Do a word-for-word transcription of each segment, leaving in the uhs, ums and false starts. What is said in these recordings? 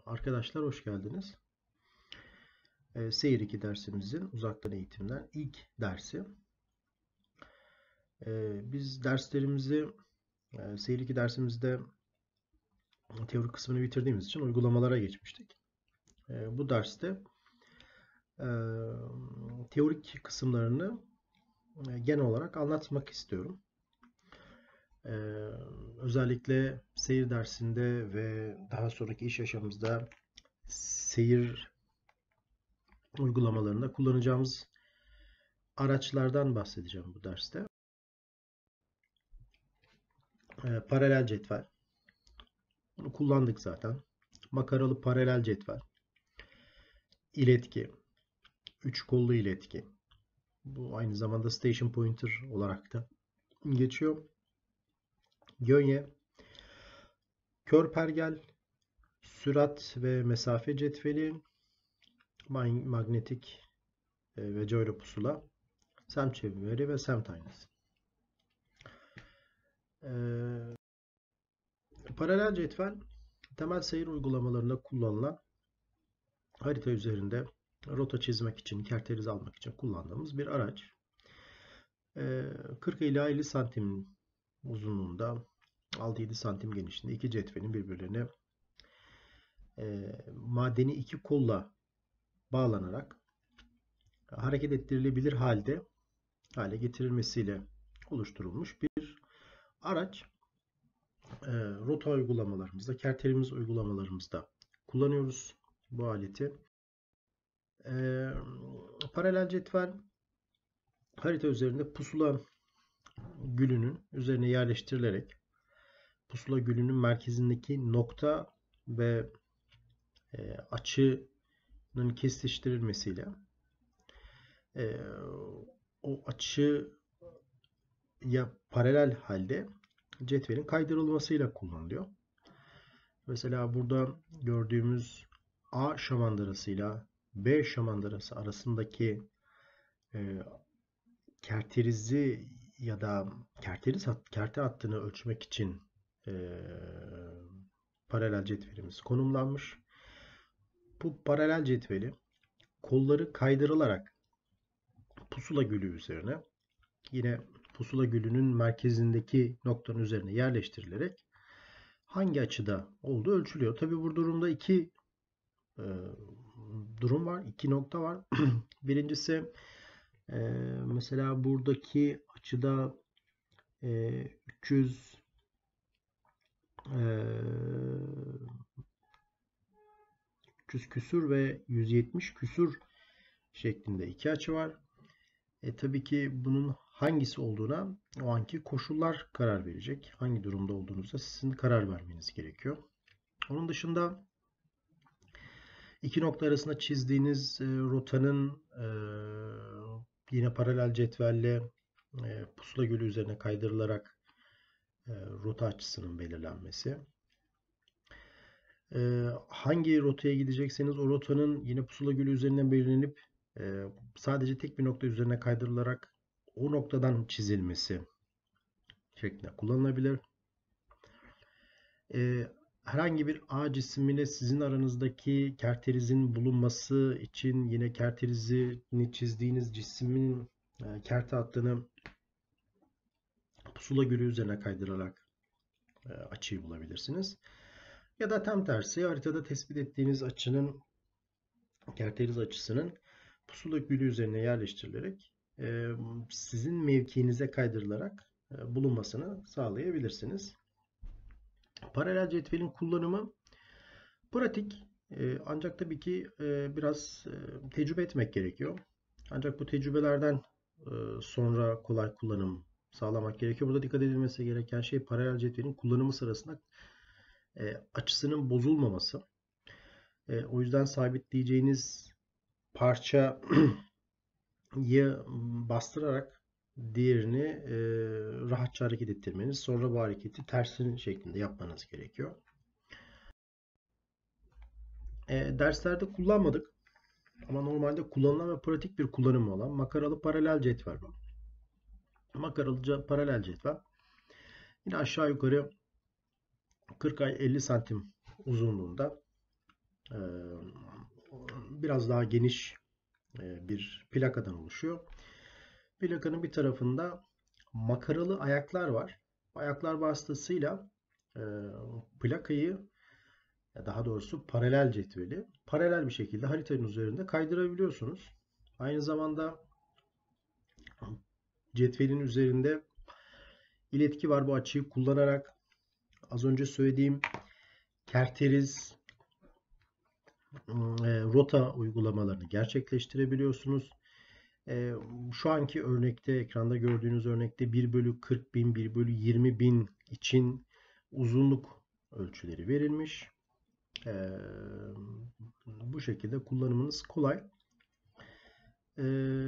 Arkadaşlar hoş geldiniz. E, Seyir iki dersimizin uzaktan eğitimden ilk dersi. E, biz derslerimizi e, Seyir iki dersimizde teori kısmını bitirdiğimiz için uygulamalara geçmiştik. E, bu derste e, teorik kısımlarını e, genel olarak anlatmak istiyorum. E, özellikle seyir dersinde ve daha sonraki iş yaşamımızda seyir uygulamalarında kullanacağımız araçlardan bahsedeceğim bu derste. E, paralel cetvel. Bunu kullandık zaten. Makaralı paralel cetvel. İletki. Üç kollu iletki. Bu aynı zamanda station pointer olarak da geçiyor. Gönye. Kör pergel. Sürat ve mesafe cetveli. Manyetik ve gyro pusula. Semt çeviri ve semt aynası. Ee, paralel cetvel temel seyir uygulamalarında kullanılan harita üzerinde rota çizmek için, kerterize almak için kullandığımız bir araç. kırk ila elli santim uzunluğunda, altı yedi santim genişliğinde iki cetvelin birbirlerine e, madeni iki kolla bağlanarak hareket ettirilebilir halde hale getirilmesiyle oluşturulmuş bir araç. E, rota uygulamalarımızda, kerterimiz uygulamalarımızda kullanıyoruz bu aleti. E, paralel cetvel harita üzerinde pusula gülünün üzerine yerleştirilerek pusula gülünün merkezindeki nokta ve e, açının kesiştirilmesiyle e, o açıya paralel halde cetvelin kaydırılmasıyla kullanılıyor. Mesela burada gördüğümüz A şamandırasıyla B şamandırası arasındaki e, kerterizi ya da kerteriz hat, kerter hattını ölçmek için e, paralel cetvelimiz konumlanmış. Bu paralel cetveli kolları kaydırılarak pusula gülü üzerine, yine pusula gülünün merkezindeki noktanın üzerine yerleştirilerek hangi açıda olduğu ölçülüyor. Tabi bu durumda iki e, durum var, iki nokta var. Birincisi e, mesela buradaki açıda e, üç yüz e, üç yüz küsür ve yüz yetmiş küsür şeklinde iki açı var. E, tabii ki bunun hangisi olduğuna o anki koşullar karar verecek. Hangi durumda olduğunuzda sizin karar vermeniz gerekiyor. Onun dışında iki nokta arasında çizdiğiniz e, rotanın e, yine paralel cetvelle e, pusula gölü üzerine kaydırılarak e, rota açısının belirlenmesi. E, hangi rotaya gidecekseniz o rotanın yine pusula gölü üzerinden belirlenip e, sadece tek bir nokta üzerine kaydırılarak o noktadan çizilmesi şeklinde kullanılabilir. E, herhangi bir A cismiyle sizin aranızdaki kerterizin bulunması için yine kerterizini çizdiğiniz cismin e, kerte hattını pusula gölü üzerine kaydırarak e, açıyı bulabilirsiniz. Ya da tam tersi, haritada tespit ettiğiniz açının, kerteriz açısının pusula gölü üzerine yerleştirilerek e, sizin mevkiinize kaydırılarak e, bulunmasını sağlayabilirsiniz. Paralel cetvelin kullanımı pratik, e, ancak tabii ki e, biraz e, tecrübe etmek gerekiyor. Ancak bu tecrübelerden e, sonra kolay kullanım sağlamak gerekiyor. Burada dikkat edilmesi gereken şey paralel cetvelin kullanımı sırasında e, açısının bozulmaması. E, o yüzden sabitleyeceğiniz parçayı bastırarak diğerini e, rahatça hareket ettirmeniz, sonra bu hareketi tersinin şeklinde yapmanız gerekiyor. E, derslerde kullanmadık ama normalde kullanılan ve pratik bir kullanımı olan makaralı paralel cetvel var. Makaralı paralel cetvel yine aşağı yukarı kırk elli santim uzunluğunda e, biraz daha geniş e, bir plakadan oluşuyor. Plakanın bir tarafında makaralı ayaklar var. Ayaklar vasıtasıyla e, plakayı, daha doğrusu paralel cetveli paralel bir şekilde haritanın üzerinde kaydırabiliyorsunuz. Aynı zamanda cetvelin üzerinde iletki var. Bu açıyı kullanarak az önce söylediğim kerteriz, e, rota uygulamalarını gerçekleştirebiliyorsunuz. E, şu anki örnekte, ekranda gördüğünüz örnekte bir bölü kırk bin, bir bölü yirmi bin için uzunluk ölçüleri verilmiş. E, bu şekilde kullanımınız kolay. E,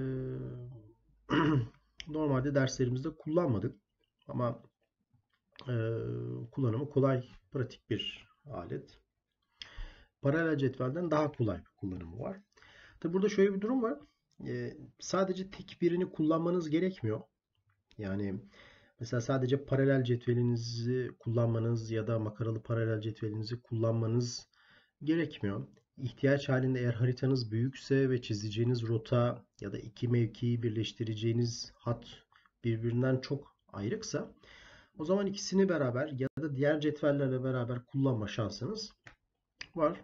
normalde derslerimizde kullanmadık ama e, kullanımı kolay, pratik bir alet. Paralel cetvelden daha kolay bir kullanımı var. Tabi burada şöyle bir durum var. E, sadece tek birini kullanmanız gerekmiyor. Yani mesela sadece paralel cetvelinizi kullanmanız ya da makaralı paralel cetvelinizi kullanmanız gerekmiyor. İhtiyaç halinde eğer haritanız büyükse ve çizeceğiniz rota ya da iki mevkiyi birleştireceğiniz hat birbirinden çok ayrıksa, o zaman ikisini beraber ya da diğer cetvellerle beraber kullanma şansınız var.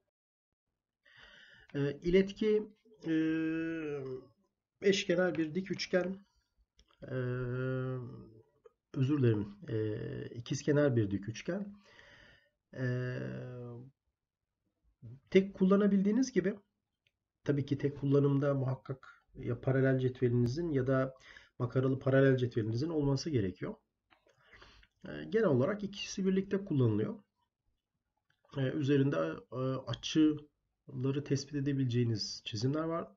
E, iletki e, eşkenar bir dik üçgen, e, özür dilerim, e, ikizkenar bir dik üçgen. E, tek kullanabildiğiniz gibi, tabii ki tek kullanımda muhakkak ya paralel cetvelinizin ya da makaralı paralel cetvelinizin olması gerekiyor. E, genel olarak ikisi birlikte kullanılıyor. E, üzerinde e, açıları tespit edebileceğiniz çizimler var.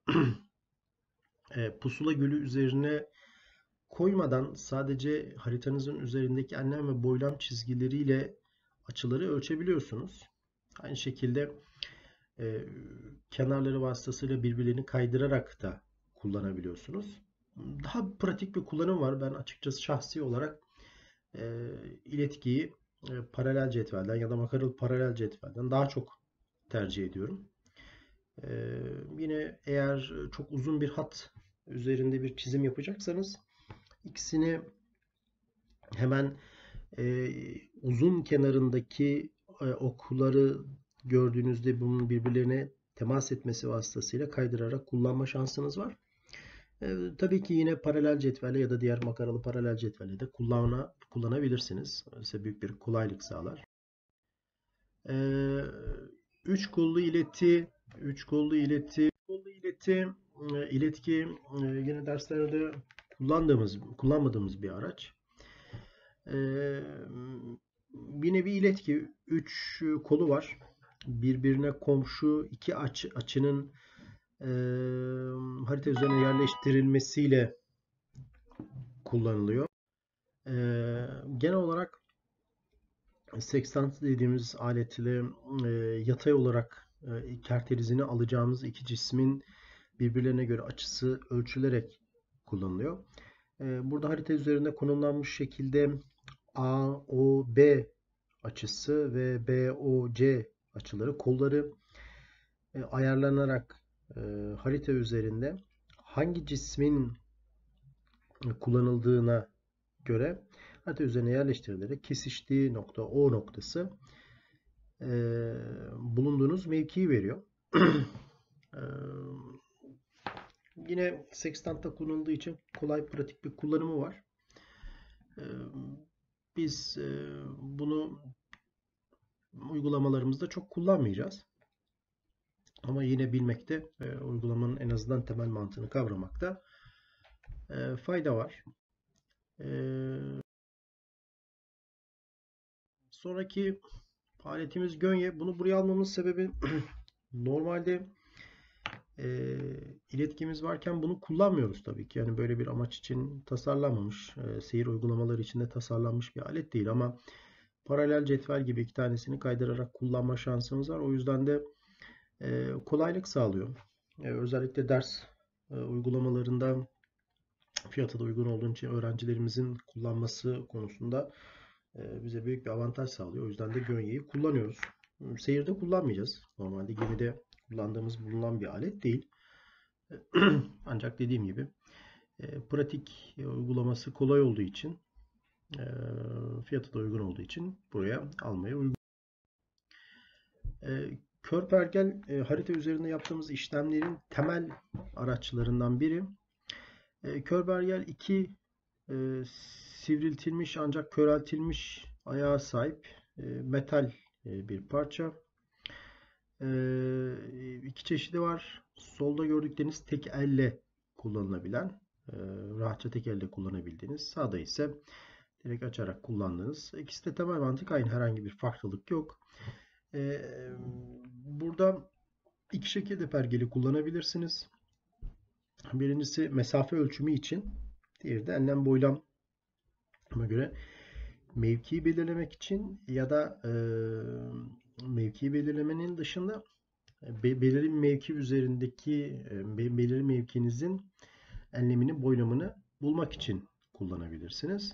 e, pusula gölü üzerine koymadan sadece haritanızın üzerindeki enlem ve boylam çizgileriyle açıları ölçebiliyorsunuz. Aynı şekilde e, kenarları vasıtasıyla birbirlerini kaydırarak da kullanabiliyorsunuz. Daha pratik bir kullanım var. Ben açıkçası şahsi olarak e, iletkiyi e, paralel cetvelden ya da makaralı paralel cetvelden daha çok tercih ediyorum. E, yine eğer çok uzun bir hat üzerinde bir çizim yapacaksanız, ikisini hemen e, uzun kenarındaki e, okları gördüğünüzde bunun birbirlerine temas etmesi vasıtasıyla kaydırarak kullanma şansınız var. E, tabii ki yine paralel cetvelle ya da diğer makaralı paralel cetvelle de kullana, kullanabilirsiniz. Size büyük bir kolaylık sağlar. E, üç kollu ileti, üç kollu ileti, kollu ileti, e, iletki e, yine derslerde kullandığımız, kullanmadığımız bir araç. Ee, bir nevi iletki, üç kolu var. Birbirine komşu iki açı, açının e, harita üzerine yerleştirilmesiyle kullanılıyor. E, genel olarak sekstant dediğimiz alet ile e, yatay olarak e, kerterizini alacağımız iki cismin birbirlerine göre açısı ölçülerek kullanılıyor. E, burada harita üzerinde konumlanmış şekilde A O B açısı ve B O C açıları, kolları e, ayarlanarak e, harita üzerinde hangi cismin kullanıldığına göre harita üzerine yerleştirilerek kesiştiği nokta O noktası e, bulunduğunuz mevkiyi veriyor. e, yine sekstantta kullanıldığı için kolay, pratik bir kullanımı var. E, biz e, bunu uygulamalarımızda çok kullanmayacağız. Ama yine bilmekte, e, uygulamanın en azından temel mantığını kavramakta e, fayda var. E, sonraki aletimiz gönye. Bunu buraya almamın sebebi normalde e, iletkimiz varken bunu kullanmıyoruz tabii ki. Yani böyle bir amaç için tasarlanmamış, e, seyir uygulamaları için de tasarlanmış bir alet değil ama paralel cetvel gibi iki tanesini kaydırarak kullanma şansımız var. O yüzden de e, kolaylık sağlıyor. E, özellikle ders e, uygulamalarında fiyatı da uygun olduğu için öğrencilerimizin kullanması konusunda e, bize büyük bir avantaj sağlıyor. O yüzden de Gönye'yi kullanıyoruz. seyirde kullanmayacağız. Normalde gemide kullandığımız bulunan bir alet değil. Ancak dediğim gibi e, pratik e, uygulaması kolay olduğu için, e, fiyatı da uygun olduğu için buraya almaya uygun. E, Kör pergel e, harita üzerinde yaptığımız işlemlerin temel araçlarından biri. E, kör pergel iki e, sivriltilmiş ancak köreltilmiş ayağa sahip e, metal e, bir parça. E, iki çeşidi var. Solda gördükleriniz tek elle kullanılabilen, e, rahatça tek elle kullanabildiğiniz. Sağda ise direkt açarak kullandığınız. İkisi de temel mantık aynı, herhangi bir farklılık yok. E, burada iki şekilde pergeli kullanabilirsiniz. Birincisi mesafe ölçümü için, diğeri de enlem boylam göre mevkiyi belirlemek için ya da e, mevkiyi belirlemenin dışında be, belirli bir mevki üzerindeki e, belirli mevkinizin enlemini, boylamını bulmak için kullanabilirsiniz.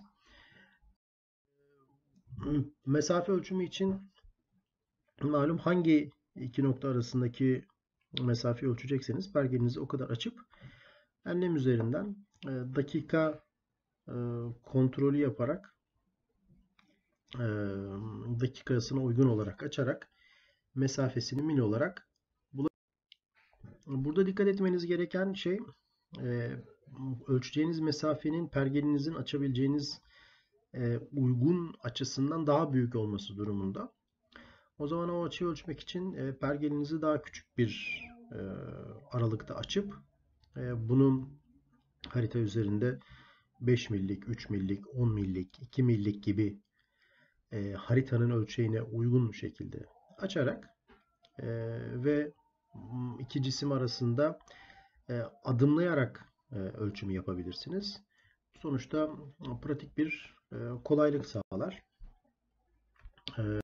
Mesafe ölçümü için malum hangi iki nokta arasındaki mesafeyi ölçecekseniz pergelinizi o kadar açıp enlem üzerinden e, dakika e, kontrolü yaparak e, dakikasına uygun olarak açarak mesafesini mil olarak bulabilirsiniz. Burada dikkat etmeniz gereken şey e, ölçeceğiniz mesafenin pergelinizin açabileceğiniz e, uygun açısından daha büyük olması durumunda. O zaman o açıyı ölçmek için e, pergelinizi daha küçük bir e, aralıkta açıp e, bunun harita üzerinde beş millik, üç millik, on millik, iki millik gibi e, haritanın ölçeğine uygun şekilde açarak e, ve iki cisim arasında e, adımlayarak e, ölçümü yapabilirsiniz. Sonuçta pratik bir e, kolaylık sağlar. E,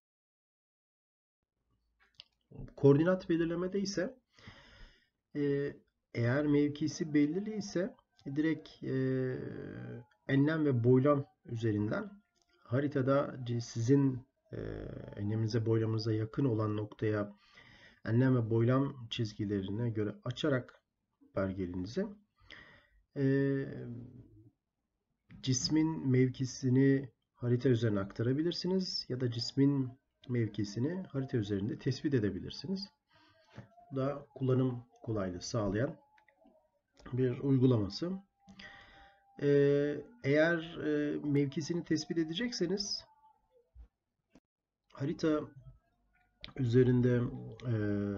koordinat belirlemede ise e, eğer mevkisi belirli ise direkt e, enlem ve boylam üzerinden haritada sizin e, enleminize boylamınıza yakın olan noktaya enlem ve boylam çizgilerine göre açarak pergelinizi e, cismin mevkisini harita üzerine aktarabilirsiniz ya da cismin mevkisini harita üzerinde tespit edebilirsiniz. Bu da kullanım kolaylığı sağlayan bir uygulaması. Ee, eğer e, mevkisini tespit edecekseniz harita üzerinde e,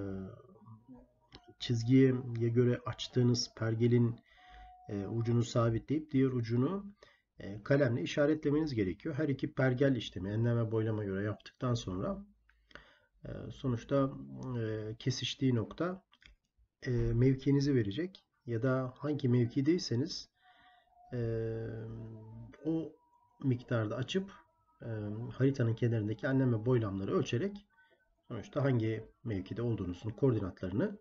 çizgiye göre açtığınız pergelin e, ucunu sabitleyip diğer ucunu e, kalemle işaretlemeniz gerekiyor. Her iki pergel işlemi enlem ve boylama göre yaptıktan sonra e, sonuçta e, kesiştiği nokta e, mevkinizi verecek ya da hangi mevkideyseniz e, o miktarda açıp e, haritanın kenarındaki enlem ve boylamları ölçerek sonuçta hangi mevkide olduğunuzun koordinatlarını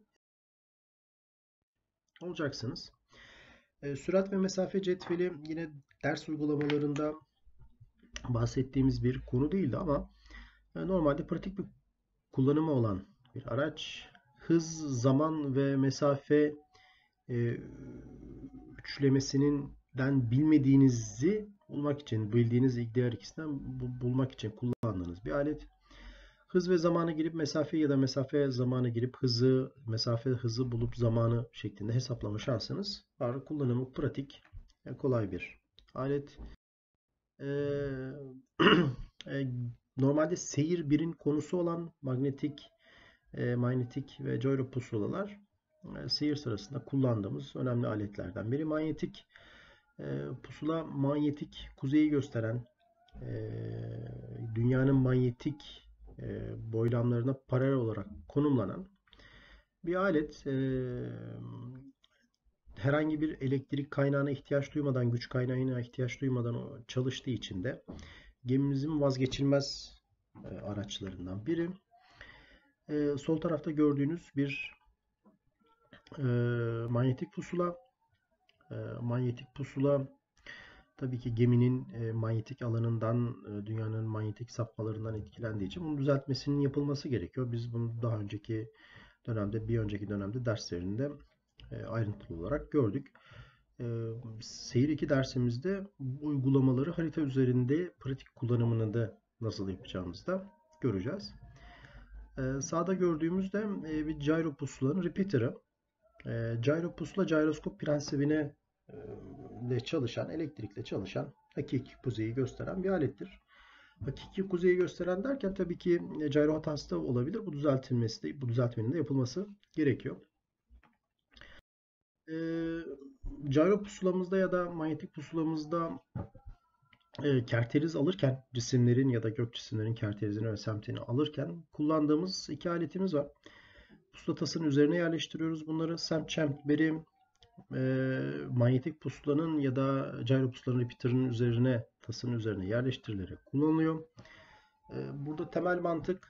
olacaksınız. E, sürat ve mesafe cetveli yine ders uygulamalarında bahsettiğimiz bir konu değildi ama e, normalde pratik bir kullanımı olan bir araç. Hız, zaman ve mesafe e, üçlemesinden bilmediğinizi bulmak için, bildiğiniz diğer ikisinden bulmak için kullandığınız bir alet. Hız ve zamanı girip mesafe ya da mesafe zamanı girip hızı, mesafe hızı bulup zamanı şeklinde hesaplama şansınız var. Kullanımı pratik, kolay bir alet. Ee, normalde seyir birin konusu olan magnetik, e, manyetik ve gyro pusulalar e, seyir sırasında kullandığımız önemli aletlerden biri. Manyetik e, pusula, manyetik kuzeyi gösteren e, dünyanın manyetik e, boylamlarına paralel olarak konumlanan bir alet. E, herhangi bir elektrik kaynağına ihtiyaç duymadan, güç kaynağına ihtiyaç duymadan çalıştığı için de gemimizin vazgeçilmez e, araçlarından biri. E, sol tarafta gördüğünüz bir e, manyetik pusula. E, manyetik pusula tabii ki geminin e, manyetik alanından, e, dünyanın manyetik sapmalarından etkilendiği için bunun düzeltmesinin yapılması gerekiyor. Biz bunu daha önceki dönemde, bir önceki dönemde derslerinde e, ayrıntılı olarak gördük. E, Seyir iki dersimizde bu uygulamaları harita üzerinde pratik kullanımını da nasıl yapacağımızı da göreceğiz. E, sağda gördüğümüzde e, bir gyro pusulanın repeater'ı. E, gyro pusula gyroskop prensibine e, ile çalışan, elektrikle çalışan hakiki kuzeyi gösteren bir alettir. Hakiki kuzeyi gösteren derken tabii ki e, gyro hatası da olabilir. Bu düzeltilmesi de, bu düzeltmenin de yapılması gerekiyor. E, Gyro pusulamızda ya da manyetik pusulamızda e, kerteriz alırken, cisimlerin ya da gök cisimlerin kerterizini ve semtini alırken kullandığımız iki aletimiz var. Pusula tasının üzerine yerleştiriyoruz bunları. Semt çemberi e, manyetik pusulanın ya da gyro pusulanın repeater'ın üzerine, tasının üzerine yerleştirilerek kullanılıyor. E, burada temel mantık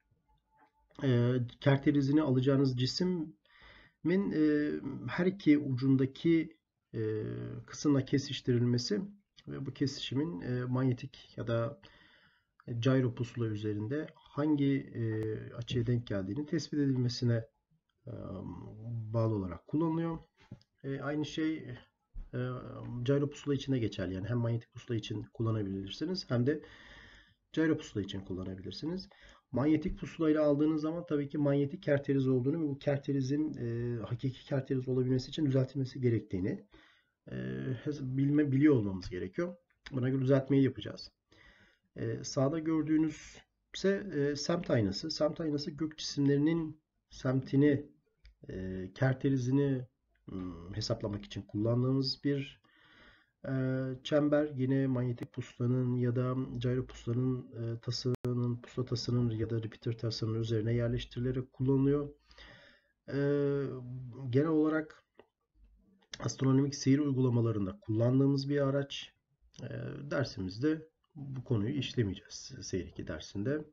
e, kerterizini alacağınız cismin e, her iki ucundaki e, kısımla kesiştirilmesi ve bu kesişimin e, manyetik ya da gyro pusula üzerinde hangi e, açıya denk geldiğini tespit edilmesine e, bağlı olarak kullanılıyor. E, aynı şey e, gyro pusula için de geçerli. Yani hem manyetik pusula için kullanabilirsiniz hem de gyro pusula için kullanabilirsiniz. Manyetik pusula ile aldığınız zaman tabii ki manyetik kerteriz olduğunu ve bu kerterizin e, hakiki kerteriz olabilmesi için düzeltilmesi gerektiğini e, bilme, biliyor olmamız gerekiyor. Buna göre düzeltmeyi yapacağız. E, sağda gördüğünüz ise e, semt aynası. Semt aynası gök cisimlerinin semtini, e, kerterizini hmm, hesaplamak için kullandığımız bir e, çember. Yine manyetik pusulanın ya da gyro pusulanın e, tasının, pusula tasının ya da repeater tasının üzerine yerleştirilerek kullanılıyor. E, Genel olarak astronomik seyir uygulamalarında kullandığımız bir araç. E, dersimizde bu konuyu işlemeyeceğiz seyir iki dersinde.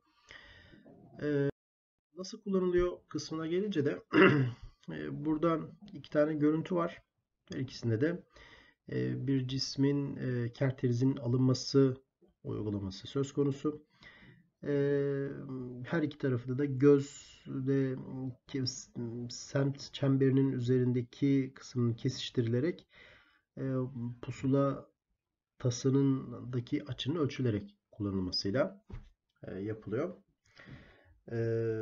E, Nasıl kullanılıyor kısmına gelince de e, burada iki tane görüntü var. Her ikisinde de e, bir cismin e, kerterizin alınması uygulaması söz konusu. E, Her iki tarafında da göz ve semt çemberinin üzerindeki kısmın kesiştirilerek e, pusula tasınındaki açının ölçülerek kullanılmasıyla e, yapılıyor. E,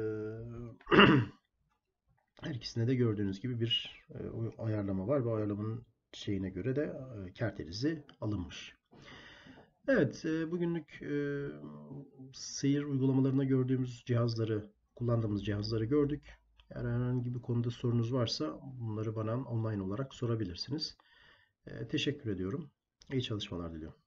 Her ikisinde de gördüğünüz gibi bir e, ayarlama var ve ayarlamanın şeyine göre de e, kerterizi alınmış. Evet, e, bugünlük e, seyir uygulamalarına gördüğümüz cihazları, kullandığımız cihazları gördük. Eğer herhangi bir konuda sorunuz varsa bunları bana online olarak sorabilirsiniz. E, teşekkür ediyorum. İyi çalışmalar diliyorum.